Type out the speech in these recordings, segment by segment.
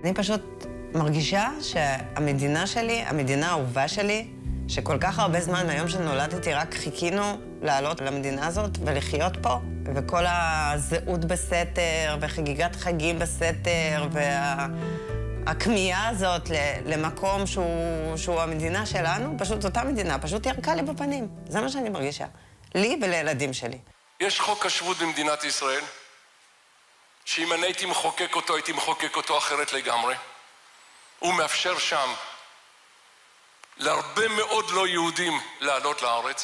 אני פשוט מרגישה שהמדינה שלי, המדינה האהובה שלי, שכל כך הרבה זמן מהיום שנולדתי רק חיכינו לעלות למדינה הזאת ולחיות פה, וכל הזהות בסתר וחגיגת חגים בסתר והכמיהה הזאת למקום שהוא המדינה שלנו, פשוט אותה מדינה, פשוט ירקה לי בפנים. זה מה שאני מרגישה. לי ולילדים שלי. יש חוק השבות במדינת ישראל, שאם אני הייתי מחוקק אותו, הייתי מחוקק אותו אחרת לגמרי. הוא מאפשר שם להרבה מאוד לא יהודים לעלות לארץ.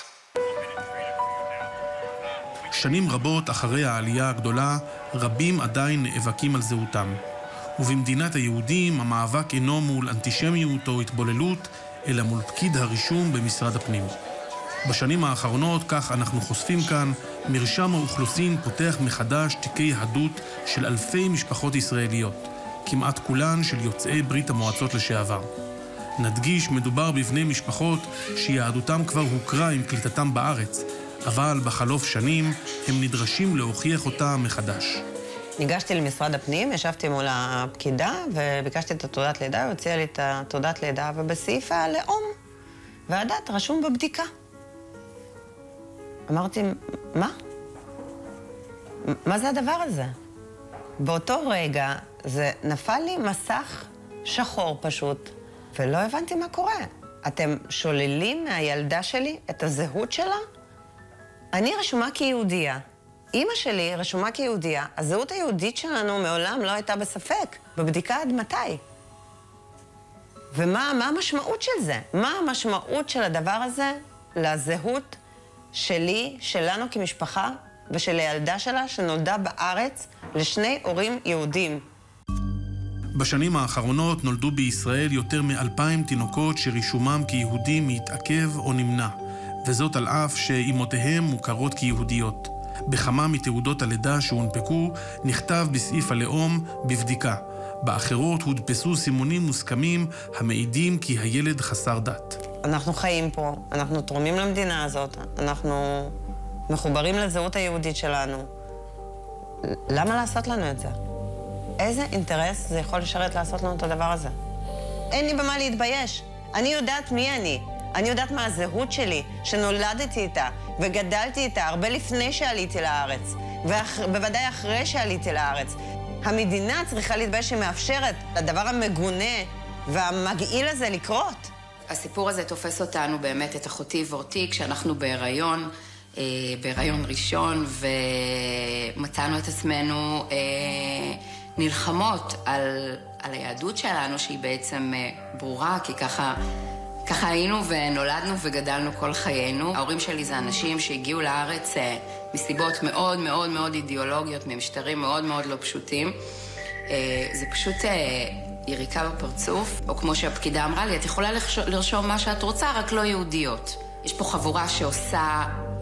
שנים רבות אחרי העלייה הגדולה, רבים עדיין נאבקים על זהותם. ובמדינת היהודים המאבק אינו מול אנטישמיות או התבוללות, אלא מול פקיד הרישום במשרד הפנים. בשנים האחרונות, כך אנחנו חושפים כאן, מרשם האוכלוסין פותח מחדש תיקי יהדות של אלפי משפחות ישראליות, כמעט כולן של יוצאי ברית המועצות לשעבר. נדגיש, מדובר בבני משפחות שיהדותם כבר הוכרה עם קליטתם בארץ, אבל בחלוף שנים הם נדרשים להוכיח אותה מחדש. ניגשתי למשרד הפנים, ישבתי מול הפקידה וביקשתי את התעודת לידה, היא הוציאה לי את התעודת לידה, ובסעיף הלאום והדת רשום בבדיקה. אמרתי, מה? מה זה הדבר הזה? באותו רגע זה נפל לי מסך שחור פשוט, ולא הבנתי מה קורה. אתם שוללים מהילדה שלי את הזהות שלה? אני רשומה כיהודייה. אמא שלי רשומה כיהודייה. הזהות היהודית שלנו מעולם לא הייתה בספק. בבדיקה עד מתי? ומה המשמעות של זה? מה המשמעות של הדבר הזה לזהות שלי, שלנו כמשפחה, ושל הילדה שלה שנולדה בארץ לשני הורים יהודים? בשנים האחרונות נולדו בישראל יותר מ-2,000 תינוקות שרישומם כיהודים מתעכב או נמנע, וזאת על אף שאימותיהם מוכרות כיהודיות. בכמה מתעודות הלידה שהונפקו נכתב בסעיף הלאום בבדיקה. באחרות הודפסו סימונים מוסכמים המעידים כי הילד חסר דת. אנחנו חיים פה, אנחנו תורמים למדינה הזאת, אנחנו מחוברים לזהות היהודית שלנו. למה לעשות לנו את זה? איזה אינטרס זה יכול לשרת לעשות לנו את הדבר הזה? אין לי במה להתבייש. אני יודעת מי אני. אני יודעת מה הזהות שלי, שנולדתי איתה וגדלתי איתה הרבה לפני שעליתי לארץ, ובוודאי אחרי שעליתי לארץ. המדינה צריכה להתבייש שמאפשרת לדבר המגונה והמגעיל הזה לקרות. הסיפור הזה תופס אותנו באמת, את אחותי ואותי, כשאנחנו בהיריון ראשון, ומצאנו את עצמנו נלחמות על היהדות שלנו, שהיא בעצם ברורה, כי ככה היינו ונולדנו וגדלנו כל חיינו. ההורים שלי זה אנשים שהגיעו לארץ מסיבות מאוד מאוד מאוד אידיאולוגיות, ממשטרים מאוד מאוד לא פשוטים. זה פשוט יריקה בפרצוף, או כמו שהפקידה אמרה לי, את יכולה לרשום מה שאת רוצה, רק לא יהודיות. יש פה חבורה שעושה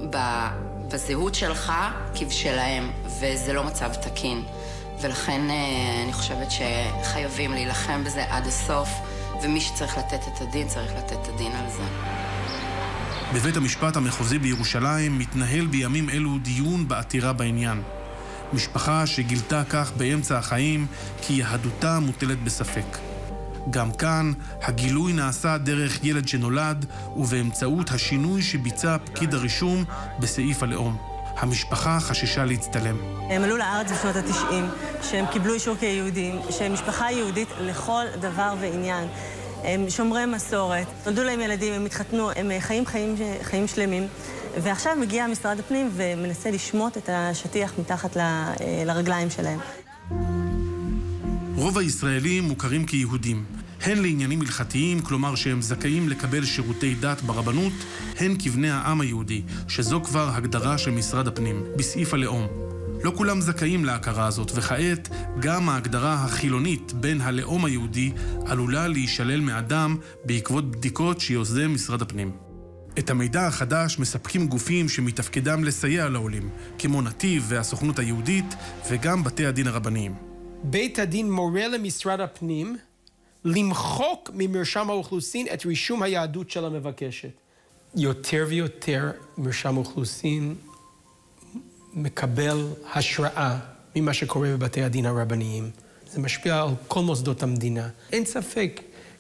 בזהות שלך כבשלהם, וזה לא מצב תקין. ולכן אני חושבת שחייבים להילחם בזה עד הסוף, ומי שצריך לתת את הדין, צריך לתת את הדין על זה. בבית המשפט המחוזי בירושלים מתנהל בימים אלו דיון בעתירה בעניין. משפחה שגילתה כך באמצע החיים כי יהדותה מוטלת בספק. גם כאן הגילוי נעשה דרך ילד שנולד ובאמצעות השינוי שביצע פקיד הרישום בסעיף הלאום. המשפחה חששה להצטלם. הם עלו לארץ בשנות ה-90, שהם קיבלו אישור כיהודים, שהם משפחה יהודית לכל דבר ועניין. הם שומרי מסורת, נולדו להם ילדים, הם התחתנו, הם חיים שלמים. ועכשיו מגיע משרד הפנים ומנסה לשמוט את השטיח מתחת לרגליים שלהם. רוב הישראלים מוכרים כיהודים, הן לעניינים הלכתיים, כלומר שהם זכאים לקבל שירותי דת ברבנות, הן כבני העם היהודי, שזו כבר הגדרה של משרד הפנים, בסעיף הלאום. לא כולם זכאים להכרה הזאת, וכעת גם ההגדרה החילונית בין הלאום היהודי עלולה להישלל מאדם בעקבות בדיקות שיוזם משרד הפנים. את המידע החדש מספקים גופים שמתפקידם לסייע לעולים, כמו נתיב והסוכנות היהודית וגם בתי הדין הרבניים. בית הדין מורה למשרד הפנים למחוק ממרשם האוכלוסין את רישום היהדות של המבקשת. יותר ויותר מרשם האוכלוסין מקבל השראה ממה שקורה בבתי הדין הרבניים. זה משפיע על כל מוסדות המדינה. אין ספק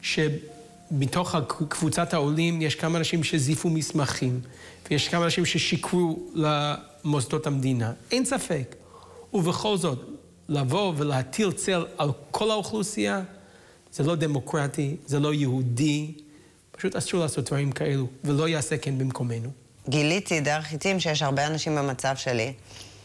שבתוך קבוצת העולים יש כמה אנשים שזיפו מסמכים, ויש כמה אנשים ששיקרו למוסדות המדינה. אין ספק. ובכל זאת, לבוא ולהטיל צל על כל האוכלוסייה, זה לא דמוקרטי, זה לא יהודי, פשוט אסור לעשות דברים כאלו, ולא יעשה כן במקומנו. גיליתי דרך חיטים שיש הרבה אנשים במצב שלי,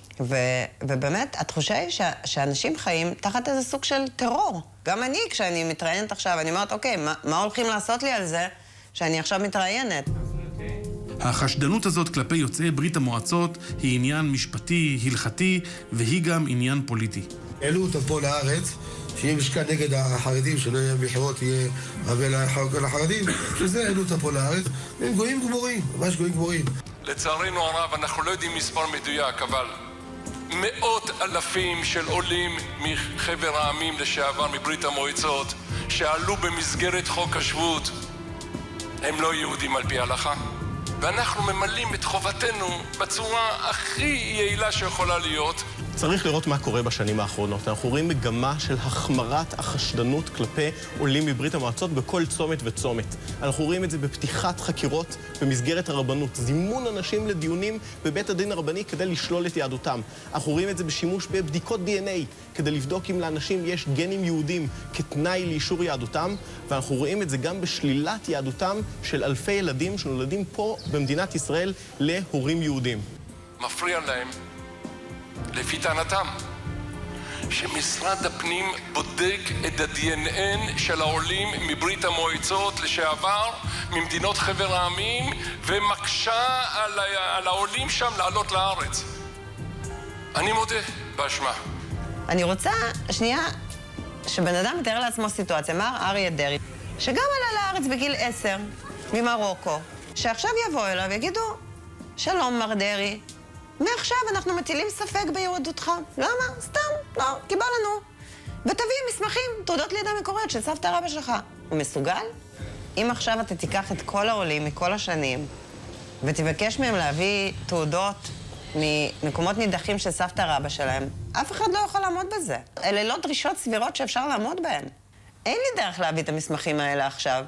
ובאמת, התחושה היא שאנשים חיים תחת איזה סוג של טרור. גם אני, כשאני מתראיינת עכשיו, אני אומרת, אוקיי, מה הולכים לעשות לי על זה שאני עכשיו מתראיינת? החשדנות הזאת כלפי יוצאי ברית המועצות היא עניין משפטי, הלכתי, והיא גם עניין פוליטי. העלו אותם פה לארץ, שיהיה משקל נגד החרדים, שלא יהיה בחירות, יהיה רבי לחרדים, שזה העלו אותם פה לארץ, והם גויים גמורים, ממש גויים גמורים. לצערנו הרב, אנחנו לא יודעים מספר מדויק, אבל מאות אלפים של עולים מחבר העמים לשעבר מברית המועצות, שעלו במסגרת חוק השבות, הם לא יהודים על פי ההלכה. ואנחנו ממלאים את חובתנו בצורה הכי יעילה שיכולה להיות. צריך לראות מה קורה בשנים האחרונות. אנחנו רואים מגמה של החמרת החשדנות כלפי עולים מברית המועצות בכל צומת וצומת. אנחנו רואים את זה בפתיחת חקירות במסגרת הרבנות, זימון אנשים לדיונים בבית הדין הרבני כדי לשלול את יהדותם. אנחנו רואים את זה בשימוש בבדיקות DNA כדי לבדוק אם לאנשים יש גנים יהודים כתנאי לאישור יהדותם, ואנחנו רואים את זה גם בשלילת יהדותם של אלפי ילדים שנולדים פה במדינת ישראל להורים יהודים. מפריע להם, לפי טענתם, שמשרד הפנים בודק את ה-DNA של העולים מברית המועצות לשעבר, ממדינות חבר העמים, ומקשה על העולים שם לעלות לארץ. אני מודה באשמה. אני רוצה, שנייה, שבן אדם מתאר לעצמו סיטואציה, מר אריה דרעי, שגם עלה לארץ בגיל 10, ממרוקו, שעכשיו יבוא אליו ויגידו, שלום מר דרעי, מעכשיו אנחנו מטילים ספק ביהדותך. למה? סתם, לא, כי בא לנו. ותביא מסמכים, תעודות לידה מקוריות של סבתא רבא שלך. הוא מסוגל? אם עכשיו אתה תיקח את כל העולים מכל השנים, ותבקש מהם להביא תעודות ממקומות נידחים של סבתא רבא שלהם, אף אחד לא יכול לעמוד בזה. אלה לא דרישות סבירות שאפשר לעמוד בהן. אין לי דרך להביא את המסמכים האלה עכשיו.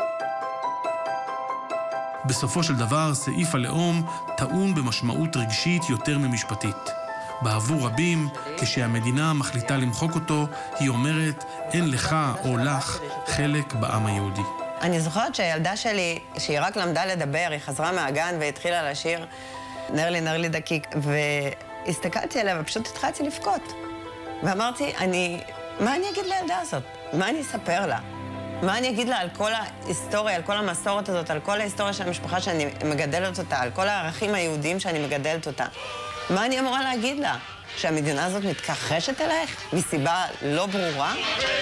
בסופו של דבר, סעיף הלאום טעון במשמעות רגשית יותר ממשפטית. בעבור רבים, כשהמדינה מחליטה למחוק אותו, היא אומרת, אין לך או לך חלק בעם היהודי. אני זוכרת שהילדה שלי, שהיא רק למדה לדבר, היא חזרה מהגן והתחילה לשיר נר לי דקיק, והסתכלתי עליה ופשוט התחלתי לבכות. ואמרתי, מה אני אגיד לילדה הזאת? מה אני אספר לה? מה אני אגיד לה על כל ההיסטוריה, על כל המסורת הזאת, על כל ההיסטוריה של המשפחה שאני מגדלת אותה, על כל הערכים היהודיים שאני מגדלת אותה? מה אני אמורה להגיד לה? שהמדינה הזאת מתכחשת אלייך מסיבה לא ברורה?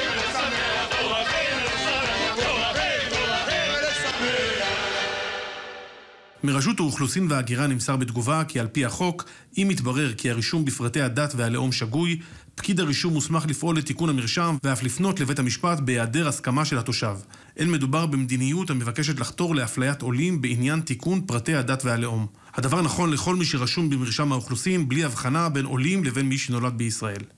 מרשות האוכלוסין וההגירה נמסר בתגובה כי על פי החוק, אם מתברר כי הרישום בפרטי הדת והלאום שגוי, פקיד הרישום מוסמך לפעול לתיקון המרשם ואף לפנות לבית המשפט בהיעדר הסכמה של התושב. אין מדובר במדיניות המבקשת לחתור לאפליית עולים בעניין תיקון פרטי הדת והלאום. הדבר נכון לכל מי שרשום במרשם האוכלוסין בלי הבחנה בין עולים לבין מי שנולד בישראל.